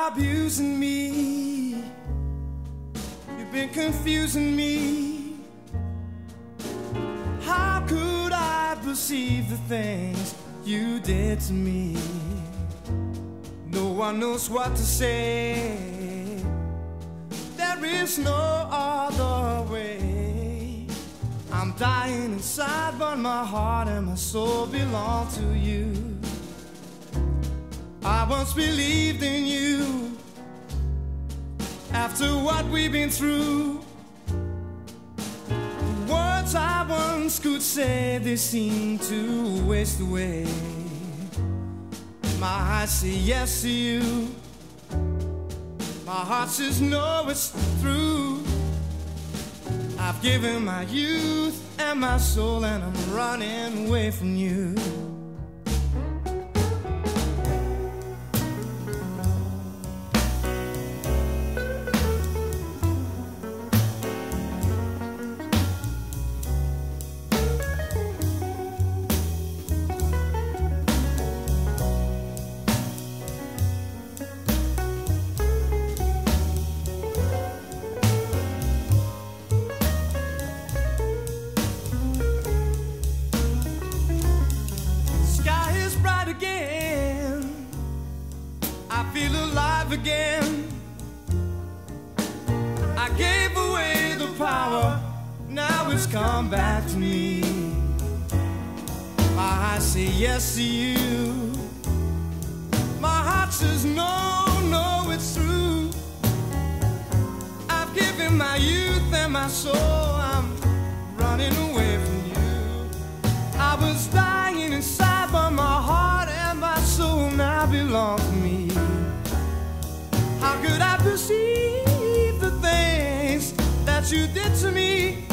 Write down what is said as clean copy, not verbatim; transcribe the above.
abusing me. You've been confusing me. How could I perceive the things you did to me? No one knows what to say. There is no other way. I'm dying inside, but my heart and my soul belong to you. I once believed in you. After what we've been through, the words I once could say, they seem to waste away. My eyes say yes to you. My heart says no, it's through. I've given my youth and my soul, and I'm running away from you. Again, I feel alive again. I gave away the power, now it's come back to me. My eyes say yes to you. My heart says no, no, it's true. I've given my youth and my soul, I'm running away from you. I was dying inside, but my heart and my soul now belong to me. How could I perceive the things that you did to me?